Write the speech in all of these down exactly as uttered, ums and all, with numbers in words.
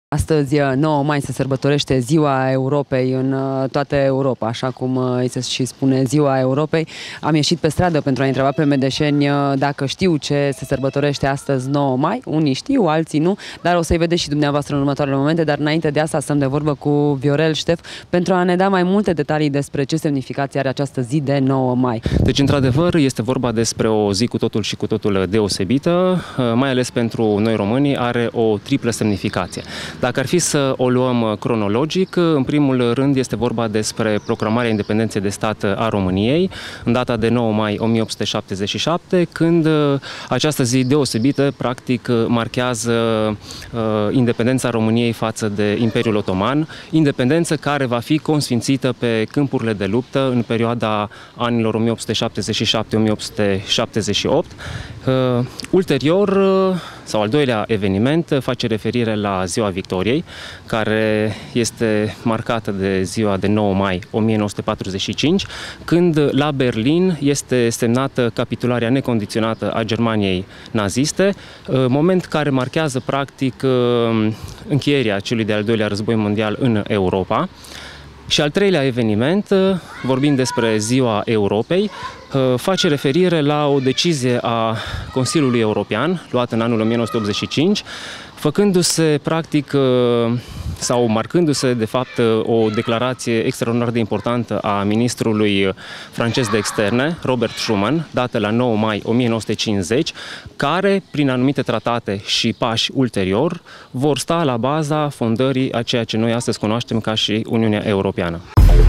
Astăzi, nouă mai, se sărbătorește Ziua Europei în toată Europa, așa cum îi se și spune Ziua Europei. Am ieșit pe stradă pentru a întreba pe medeșeni dacă știu ce se sărbătorește astăzi, nouă mai. Unii știu, alții nu, dar o să-i vedeți și dumneavoastră în următoarele momente. Dar înainte de asta stăm de vorbă cu Viorel Ștef pentru a ne da mai multe detalii despre ce semnificație are această zi de nouă mai. Deci, într-adevăr, este vorba despre o zi cu totul și cu totul deosebită, mai ales pentru noi românii, are o triplă semnificație. Dacă ar fi să o luăm cronologic, în primul rând este vorba despre proclamarea independenței de stat a României, în data de nouă mai o mie opt sute șaptezeci și șapte, când această zi deosebită, practic, marchează uh, independența României față de Imperiul Otoman, independență care va fi consfințită pe câmpurile de luptă în perioada anilor o mie opt sute șaptezeci și șapte - o mie opt sute șaptezeci și opt. Uh, ulterior, uh, sau al doilea eveniment, face referire la Ziua Victoriei, care este marcată de ziua de nouă mai o mie nouă sute patruzeci și cinci, când la Berlin este semnată capitularea necondiționată a Germaniei naziste, moment care marchează practic încheierea celui de-al doilea război mondial în Europa. Și al treilea eveniment, vorbind despre Ziua Europei, face referire la o decizie a Consiliului European, luată în anul o mie nouă sute optzeci și cinci, făcându-se practic sau marcându-se de fapt o declarație extraordinar de importantă a ministrului francez de externe, Robert Schuman, dată la nouă mai o mie nouă sute cincizeci, care, prin anumite tratate și pași ulterior, vor sta la baza fondării a ceea ce noi astăzi cunoaștem ca și Uniunea Europeană.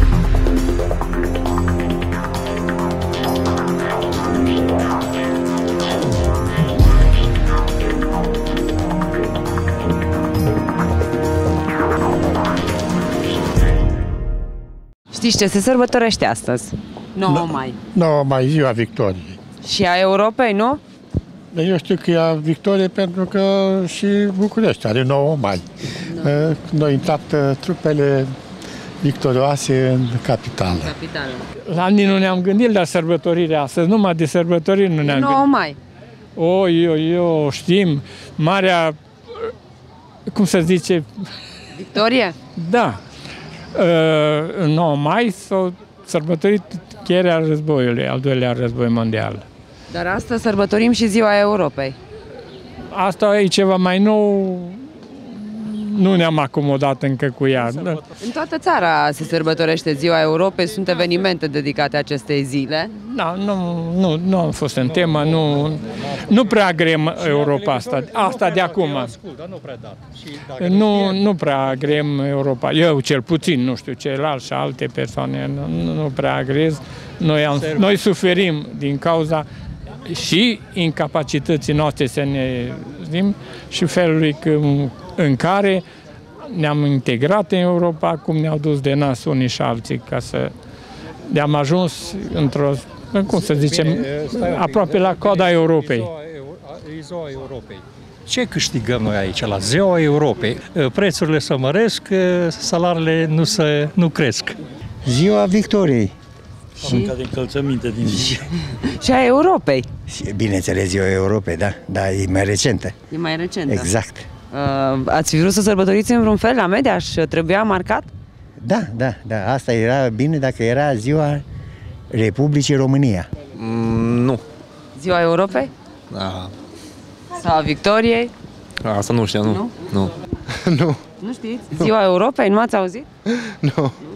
Știți ce se sărbătorește astăzi? nouă mai. nouă mai, Ziua Victoriei. Și a Europei, nu? Eu știu că e a Victoriei pentru că și București are nouă mai. Da. Noi intrat trupele victorioase în capitală. Capitală. La nici nu ne-am gândit la sărbătorirea astăzi, numai de sărbătoriri nu ne-am gândit. nouă mai. O, eu, eu, știm, marea, cum se zice? Victorie? Da. În nouă mai s-a sărbătorit încheierea războiului, al doilea război mondial. Dar astăzi sărbătorim și Ziua Europei. Asta e ceva mai nou, nu ne-am acomodat încă cu ea. În toată țara se sărbătorește Ziua Europei, sunt evenimente dedicate acestei zile. Da, nu, nu, nu am fost în temă, nu, nu prea grem Europa asta, asta de acum. Nu, nu prea grem Europa, eu cel puțin, nu știu, ceilalți și alte persoane, nu, nu prea agrez. Noi, am, noi suferim din cauza și incapacității noastre să ne zim și felului în care ne-am integrat în Europa, cum ne-au dus de nas unii și alții, ca să ne-am ajuns într-o, cum să zicem, Bine, aproape la coada Europei. E Ziua Europei. Ce câștigăm noi aici, la Ziua Europei? Prețurile se măresc, salariile nu, se, nu cresc. Ziua Victoriei. Și de încălțăminte din zi. Și a Europei. Bineînțeles, Ziua Europei, da, dar e mai recentă. E mai recentă. Exact. Uh, ați fi vrut să sărbătoriți în vreun fel la Mediaș? Trebuia marcat? Da, da, da. Asta era bine dacă era Ziua Republicii România. Mm, nu. Ziua Europei? Da. Sau a Victoriei? Asta nu știu, nu. Nu? Nu. Nu. Nu știți? Ziua Europei? Nu ați auzit? Nu.